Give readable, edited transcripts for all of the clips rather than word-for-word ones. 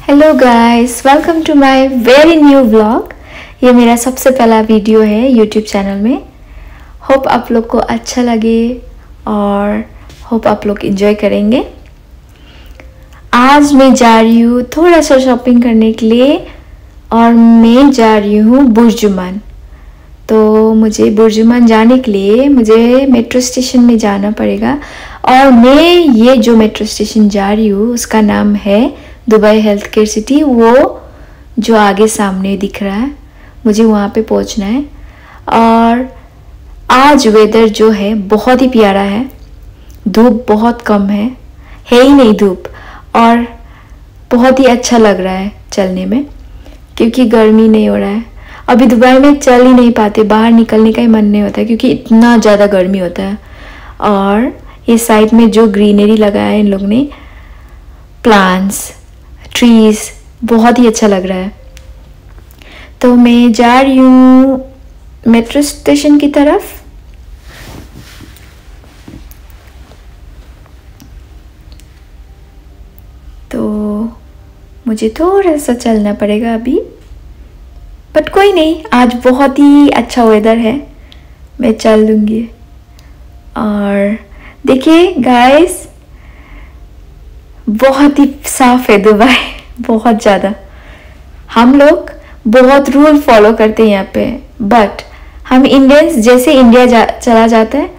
Hello guys, welcome to my very new vlog. ये मेरा सबसे पहला वीडियो है यूट्यूब चैनल में। होप आप लोग को अच्छा लगे और होप आप लोग एंजॉय करेंगे। आज मैं जा रही हूँ थोड़ा सा शॉपिंग करने के लिए और मैं जा रही हूँ बुर्जुमान। तो मुझे बुर्जुमान जाने के लिए मुझे मेट्रो स्टेशन में जाना पड़ेगा और मैं ये जो मेट्रो स्टेशन जा रही हूँ उसका नाम है दुबई हेल्थ केयर सिटी। वो जो आगे सामने दिख रहा है, मुझे वहाँ पे पहुँचना है। और आज वेदर जो है बहुत ही प्यारा है, धूप बहुत कम है ही नहीं धूप, और बहुत ही अच्छा लग रहा है चलने में क्योंकि गर्मी नहीं हो रहा है। अभी दुबई में चल ही नहीं पाते, बाहर निकलने का ही मन नहीं होता है क्योंकि इतना ज़्यादा गर्मी होता है। और ये साइड में जो ग्रीनरी लगाया है इन लोग ने, प्लांट्स, ट्रीज, बहुत ही अच्छा लग रहा है। तो मैं जा रही हूँ मेट्रो स्टेशन की तरफ। तो मुझे थोड़ा सा चलना पड़ेगा अभी, बट कोई नहीं, आज बहुत ही अच्छा वेदर है, मैं चल लूँगी। और देखिए गाइस, बहुत ही साफ है दुबई, बहुत ज़्यादा। हम लोग बहुत रूल फॉलो करते हैं यहाँ पे, बट हम इंडियंस जैसे इंडिया चला जाता है,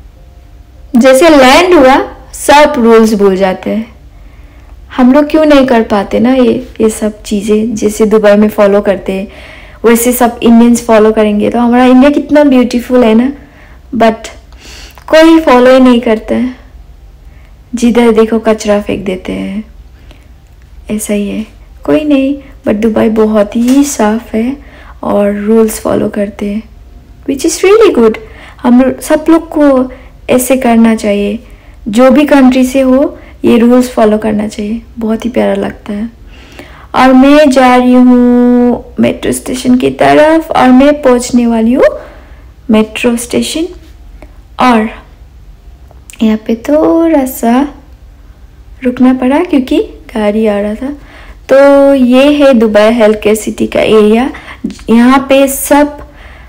जैसे लैंड हुआ सब रूल्स भूल जाते हैं। हम लोग क्यों नहीं कर पाते ना ये सब चीज़ें जैसे दुबई में फॉलो करते हैं वैसे सब इंडियंस फॉलो करेंगे तो हमारा इंडिया कितना ब्यूटीफुल है ना। बट कोई फॉलो ही नहीं करता है, जिधर देखो कचरा फेंक देते हैं, ऐसा ही है। कोई नहीं, बट दुबई बहुत ही साफ है और रूल्स फॉलो करते हैं, विच इज़ रियली गुड। हम सब लोग को ऐसे करना चाहिए, जो भी कंट्री से हो ये रूल्स फॉलो करना चाहिए, बहुत ही प्यारा लगता है। और मैं जा रही हूँ मेट्रो स्टेशन की तरफ और मैं पहुँचने वाली हूँ मेट्रो स्टेशन। और यहाँ पे थोड़ा सा रुकना पड़ा क्योंकि गाड़ी आ रहा था। तो ये है दुबई हेल्थ केयर सिटी का एरिया। यहाँ पे सब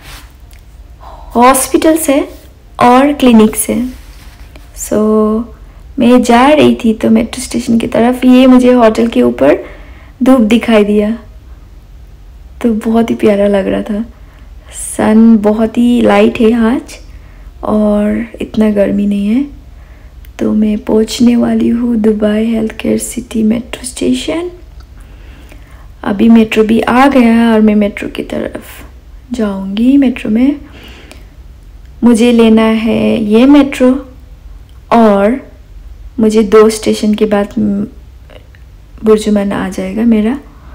हॉस्पिटल्स है और क्लिनिक्स है। सो मैं जा रही थी तो मेट्रो स्टेशन की तरफ, ये मुझे होटल के ऊपर धूप दिखाई दिया तो बहुत ही प्यारा लग रहा था। सन बहुत ही लाइट है आज और इतना गर्मी नहीं है। तो मैं पहुंचने वाली हूँ Dubai health care city metro station. अभी मेट्रो भी आ गया है और मैं मेट्रो की तरफ जाऊंगी। मेट्रो में मुझे लेना है ये मेट्रो और मुझे 2 स्टेशन के बाद बुर्जुमान आ जाएगा मेरा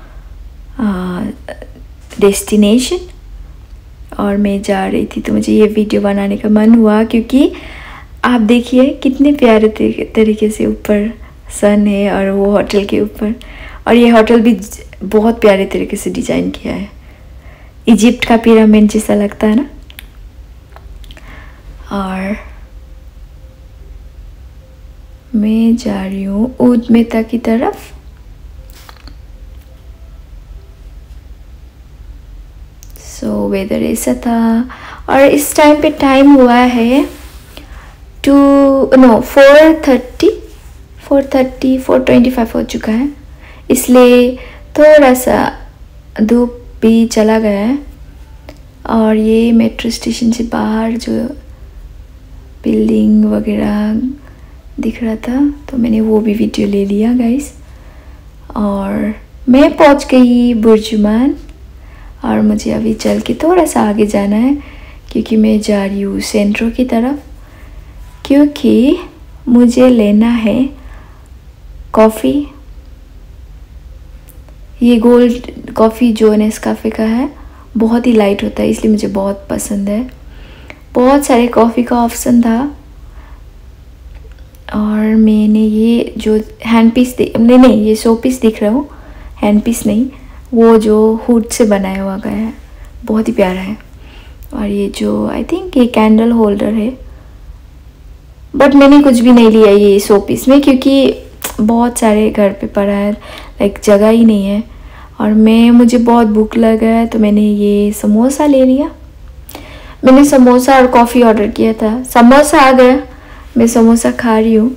डेस्टिनेशन। और मैं जा रही थी तो मुझे ये वीडियो बनाने का मन हुआ क्योंकि आप देखिए कितने प्यारे तरीके से ऊपर सन है और वो होटल के ऊपर, और ये होटल भी बहुत प्यारे तरीके से डिज़ाइन किया है, इजिप्ट का पिरामिड जैसा लगता है ना। और मैं जा रही हूँ ऊद मेहता की तरफ। सो वेदर ऐसा था और इस टाइम पे टाइम हुआ है 4:25 हो चुका है, इसलिए थोड़ा सा धूप भी चला गया है। और ये मेट्रो स्टेशन से बाहर जो बिल्डिंग वगैरह दिख रहा था तो मैंने वो भी वीडियो ले लिया गाइस। और मैं पहुंच गई बुर्जुमान और मुझे अभी चल के थोड़ा सा आगे जाना है क्योंकि मैं जा रही हूँ सेंट्रो की तरफ, क्योंकि मुझे लेना है कॉफ़ी। ये गोल्ड कॉफ़ी जो नेस्काफे का है बहुत ही लाइट होता है, इसलिए मुझे बहुत पसंद है। बहुत सारे कॉफ़ी का ऑप्शन था और मैंने ये जो हैंड पीस नहीं ये शो पीस दिख रहा हूँ, हैंड पीस नहीं, वो जो हुड से बनाया हुआ गया है, बहुत ही प्यारा है। और ये जो आई थिंक ये कैंडल होल्डर है, बट मैंने कुछ भी नहीं लिया ये शो पीस में क्योंकि बहुत सारे घर पे पड़ा है, लाइक जगह ही नहीं है। और मुझे बहुत भूख लगा है तो मैंने ये समोसा ले लिया। मैंने समोसा और कॉफ़ी ऑर्डर किया था, समोसा आ गया, मैं समोसा खा रही हूँ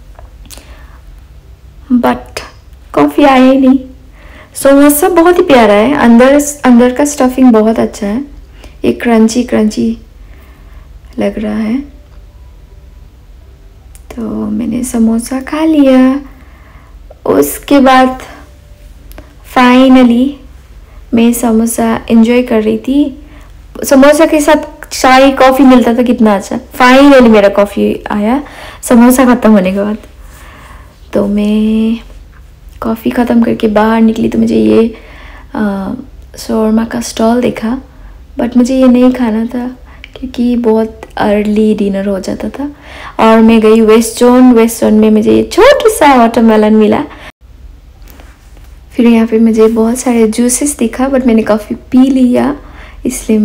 बट कॉफ़ी आया ही नहीं। समोसा बहुत ही प्यारा है, अंदर का स्टफिंग बहुत अच्छा है, ये क्रंची क्रंची लग रहा है। तो मैंने समोसा खा लिया। उसके बाद फाइनली मैं समोसा एंजॉय कर रही थी। समोसा के साथ चाय कॉफ़ी मिलता था, कितना अच्छा। फाइनली मेरा कॉफ़ी आया समोसा ख़त्म होने के बाद। तो मैं कॉफ़ी ख़त्म करके बाहर निकली तो मुझे ये शौरमा का स्टॉल देखा, बट मुझे ये नहीं खाना था क्योंकि बहुत अर्ली डिनर हो जाता था। और मैं गई वेस्ट जोन में मुझे ये छोटा सा वाटरमेलन मिला। फिर यहाँ पे मुझे बहुत सारे जूसेस दिखा बट मैंने कॉफ़ी पी लिया, इसलिए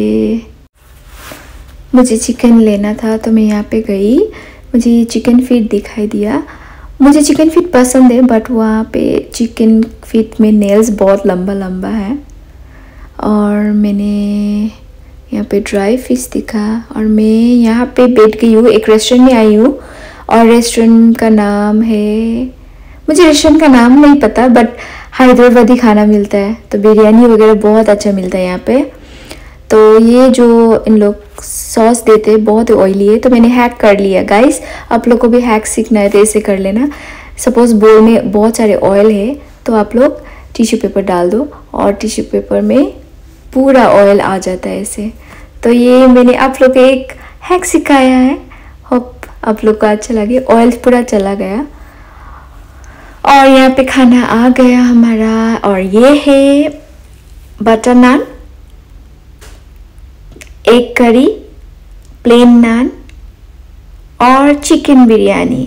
मुझे चिकन लेना था। तो मैं यहाँ पे गई, मुझे ये चिकन फीट दिखाई दिया। मुझे चिकन फीट पसंद है बट वहाँ पे चिकन फीट में नेल्स बहुत लंबा लंबा है। और मैंने यहाँ पे ड्राई फिश दिखा और मैं यहाँ पे बैठ गई हूँ, एक रेस्टोरेंट में आई हूँ। और रेस्टोरेंट का नाम है, मुझे रेस्टोरेंट का नाम नहीं पता बट हैदराबादी खाना मिलता है, तो बिरयानी वगैरह बहुत अच्छा मिलता है यहाँ पे। तो ये जो इन लोग सॉस देते हैं बहुत ऑयली है, तो मैंने हैक कर लिया। गाइस आप लोग को भी हैक सीखना है तो ऐसे कर लेना। सपोज़ बोल में बहुत सारे ऑयल है तो आप लोग टिश्यू पेपर डाल दो और टिश्यू पेपर में पूरा ऑयल आ जाता है ऐसे। तो ये मैंने आप लोग को एक हैक सिखाया है, होप आप लोग को अच्छा लगे। ऑयल पूरा चला गया और यहाँ पे खाना आ गया हमारा। और ये है butter naan, egg curry, plain naan और चिकन बिरयानी।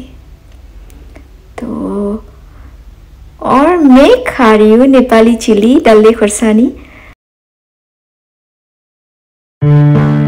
तो और मैं खा रही हूँ नेपाली चिली डल्ले खुर्सानी।